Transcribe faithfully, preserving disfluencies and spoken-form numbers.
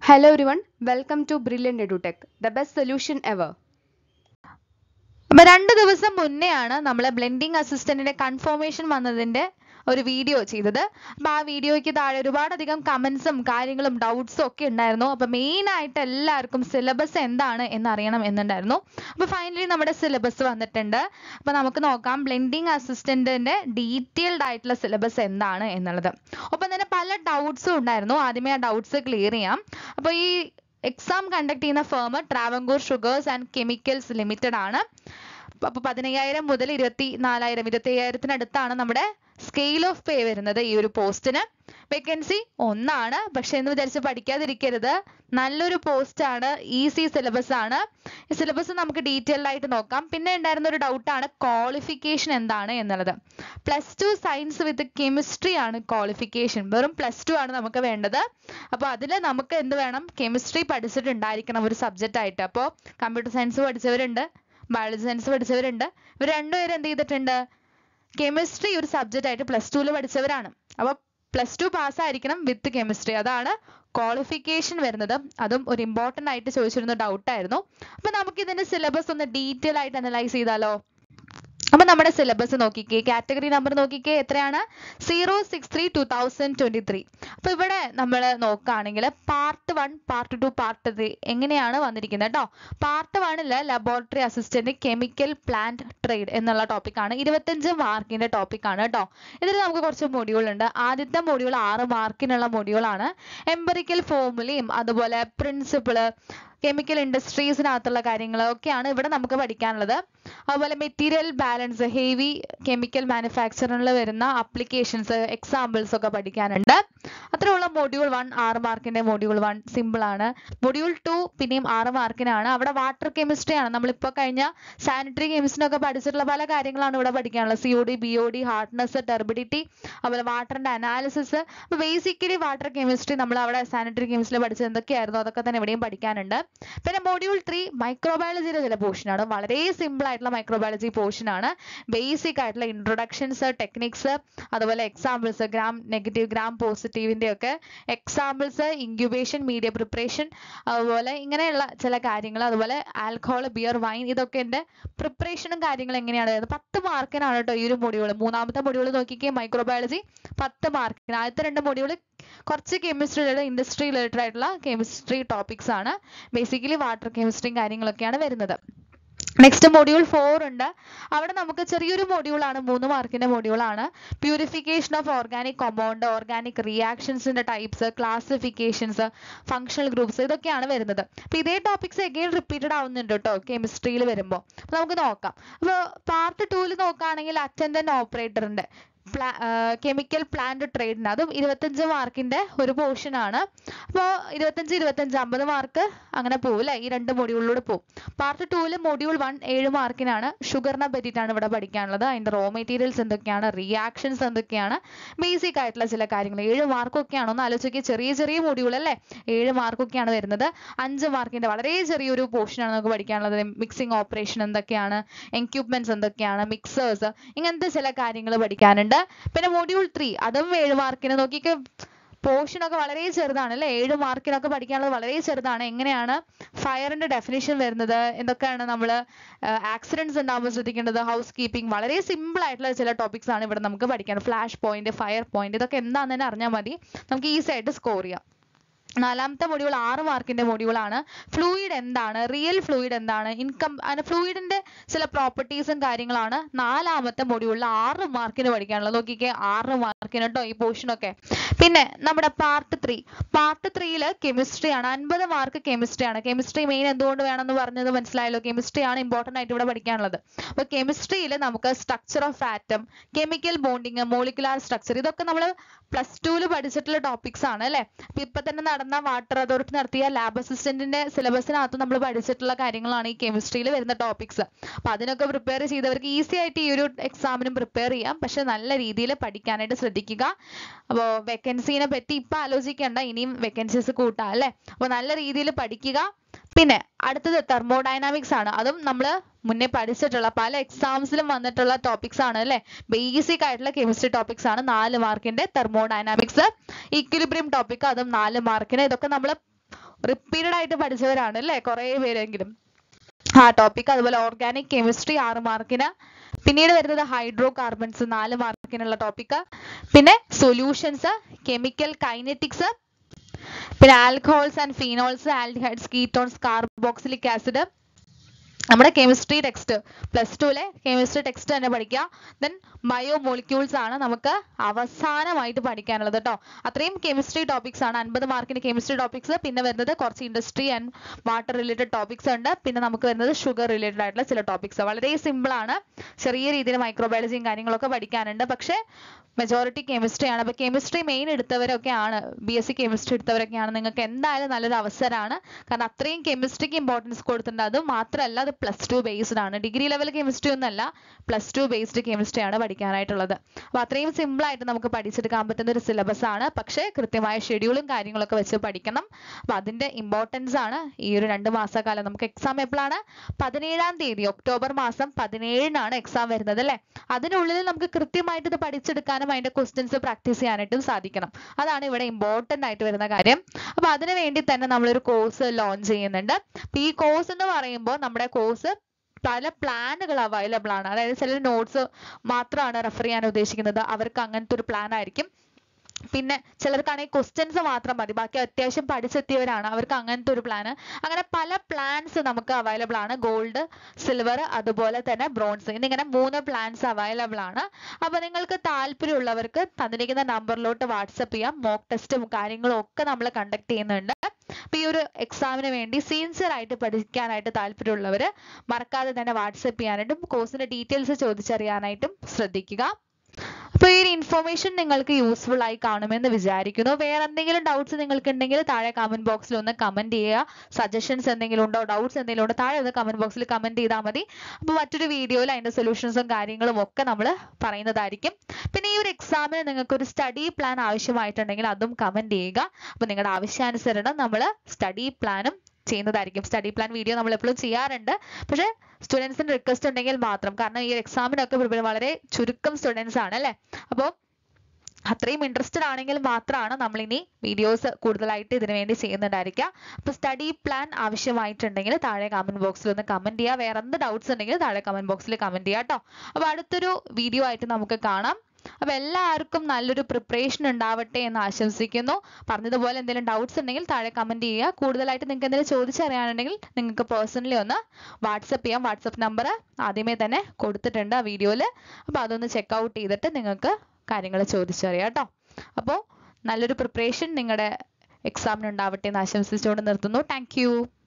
Hello everyone, welcome to Brilliant EduTech, the best solution ever. അപ്പോൾ രണ്ട് ദിവസം മുന്നെയാണ് നമ്മൾ ബ്ലെൻഡിങ് അസിസ്റ്റന്റിന്റെ കൺഫർമേഷൻ വന്നതിന്റെ ഒരു വീഡിയോ ചെയ്തത്. അപ്പോൾ ആ വീഡിയോയ്ക്ക് താഴെ ഒരുപാടധികം കമന്റ്സും കാര്യങ്ങളും ഡൗട്ട്സും ഒക്കെ ഉണ്ടായിരുന്നു. അപ്പോൾ മെയിൻ ആയിട്ട് എല്ലാവർക്കും സിലബസ് എന്താണ് എന്ന് അറിയണം എന്നുണ്ടായിരുന്നു. അപ്പോൾ ഫൈനലി നമ്മുടെ സിലബസ് വന്നിട്ടുണ്ട്. അപ്പോൾ നമുക്ക് നോക്കാം ബ്ലെൻഡിങ് അസിസ്റ്റന്റിന്റെ ഡീറ്റെയിൽഡ് ആയിട്ടുള്ള സിലബസ് എന്താണ് എന്നുള്ളത്. ഒപ്പം തന്നെ പല ഡൗട്ട്സും ഉണ്ടായിരുന്നു. ആദ്യമേ ആ ഡൗട്ട്സ് ക്ലിയർ ചെയ്യാം. അപ്പോൾ ഈ എക്സാം കണ്ടക്ട് ചെയ്യുന്ന firm Travancore sugars and chemicals limited ആണ്. അപ്പോൾ പതിനയ്യായിരം മുതൽ ഇരുപത്തി നാലായിരം ഇരുപത്തി അയ്യായിരത്തിനടുത്താണ് നമ്മുടെ സ്കെയിൽ ഓഫ് പേ വരുന്നത് ഈ ഒരു പോസ്റ്റിന്. വേക്കൻസി ഒന്നാണ്. പക്ഷെ എന്ന് വിചാരിച്ച് പഠിക്കാതിരിക്കരുത്, നല്ലൊരു പോസ്റ്റ് ആണ്, ഈസി സിലബസ് ആണ്. ഈ സിലബസ് നമുക്ക് ഡീറ്റെയിൽഡ് ആയിട്ട് നോക്കാം. പിന്നെ ഉണ്ടായിരുന്ന ഒരു ഡൗട്ടാണ് ക്വാളിഫിക്കേഷൻ എന്താണ് എന്നുള്ളത്. Plus two science with chemistry ആണ് ക്വാളിഫിക്കേഷൻ. വെറും പ്ലസ് ടു ആണ് നമുക്ക് വേണ്ടത്. അപ്പോൾ അതിൽ നമുക്ക് എന്ത് വേണം, കെമിസ്ട്രി പഠിച്ചിട്ടുണ്ടായിരിക്കണം ഒരു സബ്ജക്റ്റ് ആയിട്ട്. അപ്പോൾ കമ്പ്യൂട്ടർ സയൻസ് പഠിച്ചവരുണ്ട്, ബയോളജി സയൻസ് പഠിച്ചവരുണ്ട്. ഇവർ രണ്ടുപേരും എന്ത് ചെയ്തിട്ടുണ്ട്, കെമിസ്ട്രി ഒരു സബ്ജക്റ്റ് ആയിട്ട് പ്ലസ് ടുവിൽ പഠിച്ചവരാണ്. അപ്പോൾ പ്ലസ് ടു പാസ്സായിരിക്കണം വിത്ത് കെമിസ്ട്രി, അതാണ് ക്വാളിഫിക്കേഷൻ വരുന്നത്. അതും ഒരു ഇമ്പോർട്ടൻ്റ് ആയിട്ട് ചോദിച്ചിരുന്ന ഡൗട്ടായിരുന്നു. അപ്പോൾ നമുക്ക് ഇതിന്റെ സിലബസ് ഒന്ന് ഡീറ്റെയിൽ ആയിട്ട് അനലൈസ് ചെയ്താലോ. അപ്പോൾ നമ്മുടെ സിലബസ് നോക്കിക്കേ, കാറ്റഗറി നമ്പർ നോക്കിക്കേ, എത്രയാണ്, zero six three two thousand twenty three. അപ്പോൾ ഇവിടെ നമ്മൾ നോക്കുകയാണെങ്കിൽ part one part two part three എങ്ങനെയാണ് വന്നിരിക്കുന്നത് കേട്ടോ. പാർട്ട് വണ്ണില് laboratory assistant chemical plant trade എന്നുള്ള ടോപ്പിക്കാണ്. ഇരുപത്തഞ്ച് മാർക്കിന്റെ ടോപ്പിക്കാണ് കേട്ടോ. ഇതിൽ നമുക്ക് കുറച്ച് മൊഡ്യൂൾ ഉണ്ട്. ആദ്യത്തെ മൊഡ്യൂൾ ആറ് മാർക്കിനുള്ള മൊഡ്യൂളാണ്. എംപറിക്കൽ ഫോർമുലയും അതുപോലെ പ്രിൻസിപ്പിള്, കെമിക്കൽ ഇൻഡസ്ട്രീസിനകത്തുള്ള കാര്യങ്ങളൊക്കെയാണ് ഇവിടെ നമുക്ക് പഠിക്കാനുള്ളത്. അതുപോലെ മെറ്റീരിയൽ ബാലൻസ്, ഹെവി കെമിക്കൽ മാനുഫാക്ചറിംഗിൽ വരുന്ന അപ്ലിക്കേഷൻസ്, എക്സാമ്പിൾസ് ഒക്കെ പഠിക്കാനുണ്ട്. അത്രയുള്ള മൊഡ്യൂൾ വൺ ആറ് മാർക്കിന്റെ മൊഡ്യൂൾ വൺ സിമ്പിൾ ആണ്. മൊഡ്യൂൾ ടു പിന്നെയും ആറ് മാർക്കിനാണ്. അവിടെ വാട്ടർ കെമിസ്ട്രി ആണ്. നമ്മളിപ്പോൾ കഴിഞ്ഞ സാനിറ്ററി കെമിസ്ട്രിനൊക്കെ പഠിച്ചിട്ടുള്ള പല കാര്യങ്ങളാണ് ഇവിടെ പഠിക്കാനുള്ളത്. C O D, B O D, hardness, turbidity, അതുപോലെ വാട്ടറിന്റെ അനാലിസിസ്. അപ്പോൾ ബേസിക്കലി വാട്ടർ കെമിസ്ട്രി നമ്മൾ അവിടെ സാനിറ്ററി കെമിസ്ട്രിയിൽ പഠിച്ചത് എന്തൊക്കെയായിരുന്നു അതൊക്കെ തന്നെ ഇവിടെയും പഠിക്കാനുണ്ട്. പിന്നെ മൊഡ്യൂൾ ത്രീ മൈക്രോബയോളജിയുടെ ചില പോർഷൻ ആണ്. വളരെ സിമ്പിൾ ആയിട്ടുള്ള മൈക്രോബയോളജി പോർഷൻ ആണ്. ബേസിക് ആയിട്ടുള്ള ഇൻട്രൊഡക്ഷൻസ്, ടെക്നിക്സ്, അതുപോലെ എക്സാമ്പിൾസ്, ഗ്രാം നെഗറ്റീവ് ഗ്രാം പോസിറ്റീവിന്റെ ഒക്കെ എക്സാമ്പിൾസ്, ഇൻക്യുബേഷൻ, മീഡിയ പ്രിപ്പറേഷൻ, അതുപോലെ ഇങ്ങനെയുള്ള ചില കാര്യങ്ങൾ, അതുപോലെ ആൽക്കഹോൾ, ബിയർ, വൈൻ, ഇതൊക്കെ എൻ്റെ പ്രിപ്പറേഷനും കാര്യങ്ങളും എങ്ങനെയാണ് വരുന്നത്. പത്ത് മാർക്കിനാണ് കേട്ടോ ഈ ഒരു മൊഡ്യൂൾ. മൂന്നാമത്തെ മൊഡ്യൂൾ നോക്കിക്കേ, മൈക്രോബയോളജി പത്ത് മാർക്കിന്. ആദ്യത്തെ രണ്ട് മൊഡ്യൂൾ കുറച്ച് കെമിസ്ട്രി റിലേറ്റഡ്, ഇൻഡസ്ട്രി റിലേറ്റഡ് ആയിട്ടുള്ള കെമിസ്ട്രി ടോപ്പിക്സ് ആണ്. ബേസിക്കലി വാട്ടർ കെമിസ്ട്രിയും കാര്യങ്ങളൊക്കെയാണ് വരുന്നത്. നെക്സ്റ്റ് മൊഡ്യൂൾ ഫോർ ഉണ്ട്. അവിടെ നമുക്ക് ചെറിയൊരു മൊഡ്യൂളാണ്, മൂന്ന് മാർക്കിന്റെ മൊഡ്യൂളാണ്. Purification of organic compound, organic റിയാക്ഷൻസിന്റെ ടൈപ്സ്, ക്ലാസിഫിക്കേഷൻസ്, ഫങ്ഷണൽ ഗ്രൂപ്പ്സ്, ഇതൊക്കെയാണ് വരുന്നത്. അപ്പൊ ഇതേ ടോപ്പിക്സ് എഗെയിൻ റിപ്പീറ്റഡ് ആവുന്നുണ്ട് കേട്ടോ കെമിസ്ട്രിയിൽ വരുമ്പോൾ. അപ്പൊ നമുക്ക് നോക്കാം. അപ്പോൾ പാർട്ട് ടൂവിൽ നോക്കുകയാണെങ്കിൽ അറ്റൻഡന്റ് ഓപ്പറേറ്ററിന്റെ കെമിക്കൽ പ്ലാന്റ് ട്രേഡിന്, അതും ഇരുപത്തഞ്ച് മാർക്കിന്റെ ഒരു പോർഷൻ ആണ്. അപ്പോൾ ഇരുപത്തഞ്ച് ഇരുപത്തഞ്ച് അമ്പത് മാർക്ക് അങ്ങനെ പോകും അല്ലേ, ഈ രണ്ട് മൊഡ്യൂളിലൂടെ പോകും. പാർട്ട് ടൂവിൽ മൊഡ്യൂൾ വൺ ഏഴ് മാർക്കിനാണ്. ഷുഗറിനെ പറ്റിയിട്ടാണ് ഇവിടെ പഠിക്കാനുള്ളത്. അതിന്റെ റോ മെറ്റീരിയൽസ് എന്തൊക്കെയാണ്, റിയാക്ഷൻസ് എന്തൊക്കെയാണ്, ബേസിക് ആയിട്ടുള്ള ചില കാര്യങ്ങൾ. ഏഴ് മാർക്കൊക്കെയാണ്, ഒന്ന് ആലോചിക്കുക, ചെറിയ ചെറിയ മൊഡ്യൂൾ അല്ലേ, ഏഴ് മാർക്കൊക്കെയാണ് വരുന്നത്. അഞ്ച് മാർക്കിന്റെ വളരെ ചെറിയൊരു പോർഷനാണ് നമുക്ക് പഠിക്കാനുള്ളത്. മിക്സിംഗ് ഓപ്പറേഷൻ എന്തൊക്കെയാണ്, എക്യുപ്മെന്റ്സ് എന്തൊക്കെയാണ്, മിക്സേഴ്സ്, ഇങ്ങനത്തെ ചില കാര്യങ്ങൾ പഠിക്കാനുണ്ട്. പിന്നെ മൊഡ്യൂൾ ത്രീ അതും ഏഴ് മാർക്കിന്. നോക്കിക്ക് പോർഷൻ ഒക്കെ വളരെ ചെറുതാണ് അല്ലെ, ഏഴ് മാർക്കിനൊക്കെ പഠിക്കാനുള്ളത് വളരെ ചെറുതാണ്. എങ്ങനെയാണ് ഫയറിന്റെ ഡെഫിനിഷൻ വരുന്നത്, എന്തൊക്കെയാണ് നമ്മൾ ആക്സിഡന്റ്സ് ഉണ്ടാകുമ്പോൾ ശ്രദ്ധിക്കേണ്ടത്, ഹൗസ് കീപ്പിംഗ്, വളരെ സിമ്പിൾ ആയിട്ടുള്ള ചില ടോപ്പിക്സ് ആണ് ഇവിടെ നമുക്ക് പഠിക്കാൻ. ഫ്ലാഷ് പോയിന്റ്, ഫയർ പോയിന്റ്, ഇതൊക്കെ എന്താണെന്ന് തന്നെ അറിഞ്ഞാൽ മതി, നമുക്ക് ഈസി ആയിട്ട് സ്കോർ ചെയ്യാം. നാലാമത്തെ മൊഡ്യൂൾ ആറ് മാർക്കിന്റെ മൊഡ്യൂളാണ്. ഫ്ലൂയിഡ് എന്താണ്, റിയൽ ഫ്ലൂയിഡ് എന്താണ്, ഇൻകം, ഫ്ലൂയിഡിന്റെ ചില പ്രോപ്പർട്ടീസും കാര്യങ്ങളാണ് നാലാമത്തെ മൊഡ്യൂളിൽ ആറ് മാർക്കിന് പഠിക്കാനുള്ളത്. നോക്കിക്കേ, ആറ് മാർക്കിന് കേട്ടോ ഈ പോർഷൻ ഒക്കെ. പിന്നെ നമ്മുടെ പാർട്ട് ത്രീ പാർട്ട് ത്രീയില് കെമിസ്ട്രി ആണ്. അൻപത് മാർക്ക് കെമിസ്ട്രി ആണ്. കെമിസ്ട്രി മെയിൻ എന്തുകൊണ്ട് വേണമെന്ന് പറഞ്ഞത് മനസ്സിലായല്ലോ. കെമിസ്ട്രി ആണ് ഇമ്പോർട്ടൻ്റ് ആയിട്ട് ഇവിടെ പഠിക്കാനുള്ളത്. അപ്പോൾ കെമിസ്ട്രിയിൽ നമുക്ക് structure of atom, chemical bonding, molecular structure, ഇതൊക്കെ നമ്മൾ പ്ലസ് ടുവിൽ പഠിച്ചിട്ടുള്ള ടോപ്പിക്സ് ആണ് അല്ലെ. അപ്പൊ ഇപ്പൊ തന്നെ നടന്ന വാട്ടർ അതോറിറ്റി നടത്തിയ ലാബ് അസിസ്റ്റന്റിന്റെ സിലബസിനകത്ത് നമ്മൾ പഠിച്ചിട്ടുള്ള കാര്യങ്ങളാണ് ഈ കെമിസ്ട്രിയിൽ വരുന്ന ടോപ്പിക്സ്. അപ്പൊ അതിനൊക്കെ പ്രിപ്പയർ ചെയ്തവർക്ക് ഈസി ആയിട്ട് ഈ ഒരു എക്സാമിനും പ്രിപ്പയർ ചെയ്യാം. പക്ഷെ നല്ല രീതിയിൽ പഠിക്കാനായിട്ട് ശ്രദ്ധിക്കുക. അപ്പോൾ വേക്കൻസിനെ പറ്റി ഇപ്പൊ ആലോചിക്കേണ്ട, ഇനിയും വേക്കൻസീസ് കൂട്ടാം അല്ലെ. അപ്പൊ നല്ല രീതിയിൽ പഠിക്കുക. പിന്നെ അടുത്തത് തെർമോഡൈനാമിക്സ് ആണ്. അതും നമ്മൾ മുന്നേ പഠിച്ചിട്ടുള്ള പല എക്സാംസിലും വന്നിട്ടുള്ള ടോപ്പിക്സ് ആണ് അല്ലെ. ബേസിക് ആയിട്ടുള്ള കെമിസ്ട്രി ടോപ്പിക്സ് ആണ്. നാല് മാർക്കിന്റെ തെർമോഡൈനാമിക്സ്. ഈക്വിലിബ്രിയം ടോപ്പിക്, അതും നാല് മാർക്കിന്. ഇതൊക്കെ നമ്മൾ റിപ്പീറ്റഡ് ആയിട്ട് പഠിച്ചവരാണ് അല്ലേ കുറേ പേരെങ്കിലും ആ ടോപ്പിക്. അതുപോലെ ഓർഗാനിക് കെമിസ്ട്രി ആറ് മാർക്കിന്. പിന്നീട് വരുന്നത് ഹൈഡ്രോ കാർബൺസ് നാല് മാർക്കിനുള്ള ടോപ്പിക്. പിന്നെ സൊല്യൂഷൻസ്, കെമിക്കൽ കൈനറ്റിക്സ്, പിന്നെ alcohols and phenols, aldehydes, ketones, carboxylic acid. നമ്മുടെ കെമിസ്ട്രി ടെക്സ്റ്റ് പ്ലസ് ടുവിലെ കെമിസ്ട്രി ടെക്സ്റ്റ് തന്നെ പഠിക്കുക. ദെൻ ബയോ മോളിക്യൂൾസ് ആണ് നമുക്ക് അവസാനമായിട്ട് പഠിക്കാനുള്ളത് കേട്ടോ. അത്രയും കെമിസ്ട്രി ടോപ്പിക്സ് ആണ്, അൻപത് മാർക്കിന് കെമിസ്ട്രി ടോപ്പിക്സ്. പിന്നെ വരുന്നത് കുറച്ച് industry and water related topics ഉണ്ട്. പിന്നെ നമുക്ക് വരുന്നത് ഷുഗർ റിലേറ്റഡ് ആയിട്ടുള്ള ചില ടോപ്പിക്സ്. വളരെ സിമ്പിൾ ആണ്. ചെറിയ രീതിയിൽ മൈക്രോബയോളജിയും കാര്യങ്ങളൊക്കെ പഠിക്കാനുണ്ട്. പക്ഷേ മെജോറിറ്റി കെമിസ്ട്രി ആണ്. അപ്പോൾ കെമിസ്ട്രി മെയിൻ എടുത്തവരൊക്കെ ആണ്, ബി എസ് സി കെമിസ്ട്രി എടുത്തവരൊക്കെയാണ്, നിങ്ങൾക്ക് എന്തായാലും നല്ലൊരു അവസരമാണ്. കാരണം അത്രയും കെമിസ്ട്രിക്ക് ഇമ്പോർട്ടൻസ് കൊടുത്തിട്ടുണ്ട്. അത് മാത്രമല്ല അത് പ്ലസ് ടു ബേസ്ഡ് ആണ്, ഡിഗ്രി ലെവൽ കെമിസ്ട്രി ഒന്നല്ല, പ്ലസ് ടു ബേസ്ഡ് കെമിസ്ട്രി ആണ് പഠിക്കാനായിട്ടുള്ളത്. അപ്പോൾ അത്രയും സിമ്പിൾ ആയിട്ട് നമുക്ക് പഠിച്ചെടുക്കാൻ പറ്റുന്ന ഒരു സിലബസ് ആണ്. പക്ഷേ കൃത്യമായ ഷെഡ്യൂളും കാര്യങ്ങളൊക്കെ വെച്ച് പഠിക്കണം. അപ്പോൾ അതിന്റെ ഇമ്പോർട്ടൻസ് ആണ് ഈ ഒരു രണ്ട് മാസക്കാലം. നമുക്ക് എക്സാം എപ്പോഴാണ്? പതിനേഴാം തീയതി, ഒക്ടോബർ മാസം പതിനേഴിനാണ് എക്സാം വരുന്നത് അല്ലേ. അതിനുള്ളിൽ നമുക്ക് കൃത്യമായിട്ട് ഇത് പഠിച്ചെടുക്കാനും അതിന്റെ ക്വസ്റ്റ്യൻസ് പ്രാക്ടീസ് ചെയ്യാനായിട്ടും സാധിക്കണം. അതാണ് ഇവിടെ ഇമ്പോർട്ടന്റ് ആയിട്ട് വരുന്ന കാര്യം. അപ്പൊ അതിനു വേണ്ടി തന്നെ നമ്മളൊരു കോഴ്സ് ലോഞ്ച് ചെയ്യുന്നുണ്ട്. അപ്പൊ ഈ കോഴ്സ് എന്ന് പറയുമ്പോൾ നമ്മുടെ കോഴ്സ് പല പ്ലാനുകൾ അവൈലബിൾ ആണ്. അതായത് ചിലർ നോട്ട്സ് മാത്രമാണ് റെഫർ ചെയ്യാൻ ഉദ്ദേശിക്കുന്നത്, അവർക്ക് അങ്ങനത്തെ ഒരു പ്ലാൻ ആയിരിക്കും. പിന്നെ ചിലർക്കാണെങ്കിൽ ക്വസ്റ്റ്യൻസ് മാത്രം മതി, ബാക്കി അത്യാവശ്യം പഠിച്ചെത്തിയവരാണ്, അവർക്ക് അങ്ങനത്തെ ഒരു പ്ലാന്. അങ്ങനെ പല പ്ലാൻസ് നമുക്ക് അവൈലബിൾ ആണ്. ഗോൾഡ്, സിൽവർ, അതുപോലെ തന്നെ ബ്രോൺസ്, എന്നിങ്ങനെ മൂന്ന് പ്ലാൻസ് അവൈലബിൾ ആണ്. അപ്പൊ നിങ്ങൾക്ക് താല്പര്യമുള്ളവർക്ക് തന്നിരിക്കുന്ന നമ്പറിലോട്ട് വാട്സപ്പ് ചെയ്യാം. മോക്ക് ടെസ്റ്റും കാര്യങ്ങളും ഒക്കെ നമ്മൾ കണ്ടക്ട് ചെയ്യുന്നുണ്ട്. അപ്പൊ ഈ ഒരു എക്സാമിന് വേണ്ടി സിൻസിയർ ആയിട്ട് പഠിക്കാനായിട്ട് താല്പര്യമുള്ളവർ മറക്കാതെ തന്നെ വാട്സപ്പ് ചെയ്യാനായിട്ടും കോഴ്സിന്റെ ഡീറ്റെയിൽസ് ചോദിച്ചറിയാനായിട്ടും ശ്രദ്ധിക്കുക. അപ്പോൾ ഈ ഒരു ഇൻഫോർമേഷൻ നിങ്ങൾക്ക് യൂസ്ഫുൾ ആയി കാണുമെന്ന് വിചാരിക്കുന്നു. വേറെ എന്തെങ്കിലും ഡൗട്ട്സ് നിങ്ങൾക്ക് ഉണ്ടെങ്കിൽ താഴെ കമന്റ് ബോക്സിൽ ഒന്ന് കമന്റ് ചെയ്യുക. സജഷൻസ് എന്തെങ്കിലും ഉണ്ടോ, ഡൗട്ട്സ് എന്തെങ്കിലും ഉണ്ടോ, താഴെ ഒന്ന് കമന്റ് ബോക്സിൽ കമന്റ് ചെയ്താൽ മതി. അപ്പോൾ മറ്റൊരു വീഡിയോയിൽ അതിന്റെ സൊല്യൂഷൻസും കാര്യങ്ങളും ഒക്കെ നമ്മൾ പറയുന്നതായിരിക്കും. പിന്നെ ഈ ഒരു എക്സാമിന് നിങ്ങൾക്ക് ഒരു സ്റ്റഡി പ്ലാൻ ആവശ്യമായിട്ടുണ്ടെങ്കിൽ അതും കമന്റ് ചെയ്യുക. അപ്പോൾ നിങ്ങളുടെ ആവശ്യാനുസരണം നമ്മൾ സ്റ്റഡി പ്ലാനും ചെയ്യുന്നതായിരിക്കും. സ്റ്റഡി പ്ലാൻ വീഡിയോ നമ്മൾ എപ്പോഴും ചെയ്യാറുണ്ട്. പക്ഷേ സ്റ്റുഡൻസിന്റെ റിക്വസ്റ്റ് ഉണ്ടെങ്കിൽ മാത്രം, കാരണം ഈ എക്സാമിനൊക്കെ വളരെ ചുരുക്കം സ്റ്റുഡൻസ് ആണ് അല്ലേ. അപ്പോൾ അത്രയും ഇൻട്രസ്റ്റഡ് ആണെങ്കിൽ മാത്രമാണ് നമ്മൾ ഇനി വീഡിയോസ് കൂടുതലായിട്ട് ഇതിനു വേണ്ടി ചെയ്യുന്നുണ്ടായിരിക്കുക. അപ്പോൾ സ്റ്റഡി പ്ലാൻ ആവശ്യമായിട്ടുണ്ടെങ്കിൽ താഴെ കമന്റ് ബോക്സിൽ ഒന്ന് കമന്റ് ചെയ്യുക. വേറെ എന്ത് ഡൗട്ട്സ് ഉണ്ടെങ്കിൽ താഴെ കമന്റ് ബോക്സിൽ കമന്റ് ചെയ്യുക കേട്ടോ. അപ്പോൾ അടുത്തൊരു വീഡിയോ ആയിട്ട് നമുക്ക് കാണാം. അപ്പൊ എല്ലാവർക്കും നല്ലൊരു പ്രിപ്പറേഷൻ ഉണ്ടാവട്ടെ എന്ന് ആശംസിക്കുന്നു. പറഞ്ഞതുപോലെ എന്തെങ്കിലും ഡൗട്ട്സ് ഉണ്ടെങ്കിൽ താഴെ കമന്റ് ചെയ്യുക. കൂടുതലായിട്ട് നിങ്ങൾക്ക് എന്തെങ്കിലും ചോദിച്ചറിയാനുണ്ടെങ്കിൽ നിങ്ങൾക്ക് പേഴ്സണലി ഒന്ന് വാട്സപ്പ് ചെയ്യാം. വാട്സപ്പ് നമ്പർ ആദ്യമേ തന്നെ കൊടുത്തിട്ടുണ്ട് ആ വീഡിയോയിൽ. അപ്പോൾ അതൊന്ന് ചെക്ക് ഔട്ട് ചെയ്തിട്ട് നിങ്ങൾക്ക് കാര്യങ്ങൾ ചോദിച്ചറിയാം കേട്ടോ. അപ്പോൾ നല്ലൊരു പ്രിപ്പറേഷൻ നിങ്ങളുടെ എക്സാമിന് ഉണ്ടാവട്ടെ എന്ന് ആശംസിച്ചുകൊണ്ട് നിർത്തുന്നു. Thank U.